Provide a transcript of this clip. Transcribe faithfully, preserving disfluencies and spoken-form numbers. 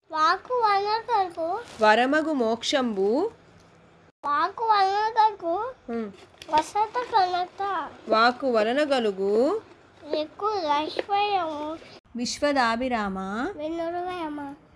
వాకు వనకకు వరమగు మోక్షంబు వాకు వనకకు వసత కనత వాకు వలన గలుగు ఎక్కువ లక్ష్మయము విశ్వదాభిరామ వినురవయమ